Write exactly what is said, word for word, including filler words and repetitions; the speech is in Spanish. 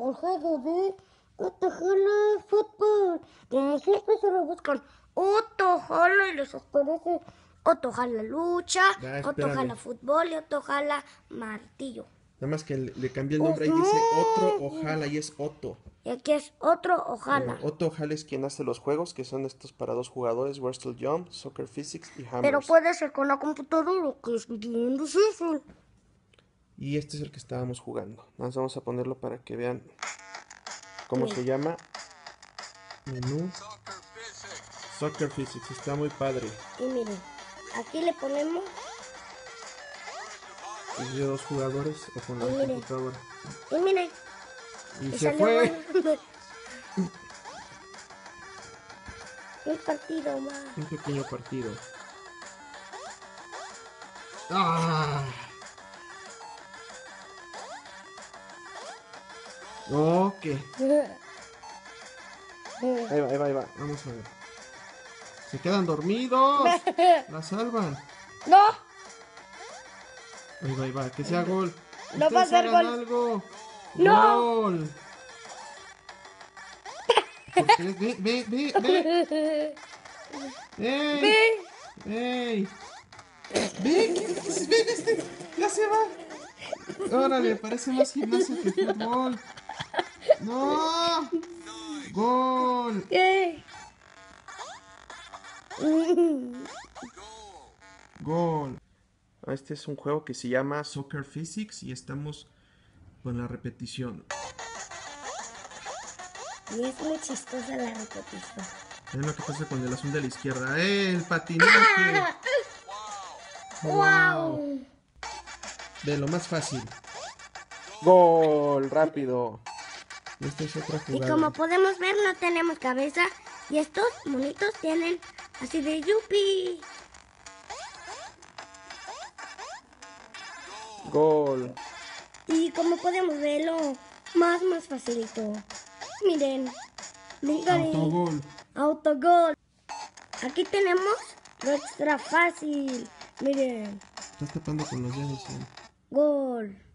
el juego de Otojola Fútbol. Como siempre se lo buscan Otojola y les aparece Otojola Lucha, Ah, Otojola espérame. Fútbol y Otojola Martillo. Nada más que le, le cambié el nombre. Ahí dice otro Ojala y es Otto. Y aquí es otro Bueno, Ojala. Otto Ojala es quien hace los juegos, que son estos para dos jugadores: Wrestle Jump, Soccer Physics y Pero Hammers. puede ser con la computadora, que es bien difícil. Y este es el que estábamos jugando. Nada más vamos a ponerlo para que vean cómo Mira. se llama. Menú. Soccer Physics. Está muy padre. Y miren, aquí le ponemos. Es de dos jugadores o con la Y miren, computadora. y miren. Y Y se salió fue. gol. Un partido más. Un pequeño partido. ¡Ah! Ok. Ahí va, ahí va, ahí va. Vamos a ver. Se quedan dormidos. La salvan. No, Ahí va, ahí va. Que sea gol. no va a Ustedes ser hagan gol. algo. No. Gol. ¿Por qué? Ve, ve, ve, ve. ¡Ey! Ve. ¡Ey! ¡Ve! ¿Qué, qué, qué- ve este? ¡Ya se va! Órale, parece más gimnasia que fútbol. ¡No! ¡Gol! ¿Qué? ¡Gol! Este es un juego que se llama Soccer Physics y estamos con la repetición. Y es muy chistosa la repetición. Es lo que pasa con el azul de la izquierda. ¡Eh! ¡El patinaje! ¡Wow! ¡Wow! De lo más fácil. ¡Gol! ¡Rápido! Esta es otra Y jugada. como podemos ver, no tenemos cabeza. Y estos monitos tienen así de yupi. ¡Gol! Y como podemos verlo, más, más facilito. Miren. Miren. Autogol. Autogol. Aquí tenemos lo extra fácil. Miren. Estás tapando con los dedos. ¿Eh? Gol.